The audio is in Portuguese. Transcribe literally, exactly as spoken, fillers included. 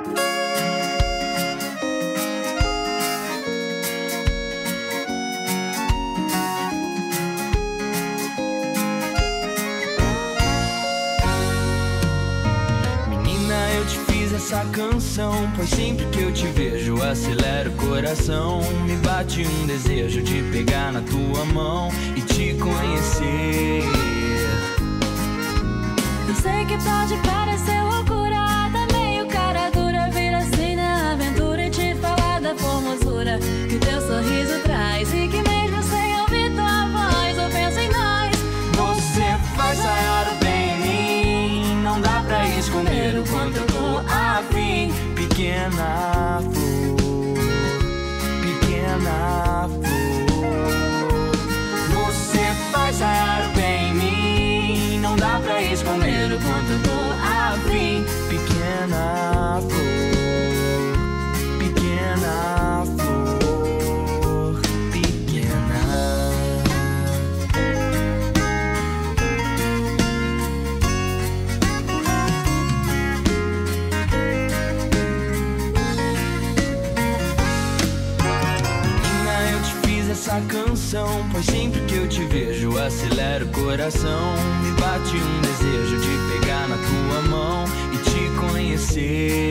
Essa canção, pois sempre que eu te vejo acelera o coração. Me bate um desejo de pegar na tua mão e te conhecer. Eu sei que pode parecer loucura, tá meio cara dura, vir assim na aventura e te falar da formosura que o teu sorriso traz, e que mesmo sem ouvir tua voz eu penso em nós. Você faz raiar o bem em mim, não dá pra esconder o quanto eu tô afim. Pequena flor, pequena flor, você faz raiar o bem em mim, não dá pra esconder o quanto eu tô afim. Pequena flor, pequena flor, pequena. Essa canção, pois sempre que eu te vejo acelera o coração. Me bate um desejo de pegar na tua mão e te conhecer.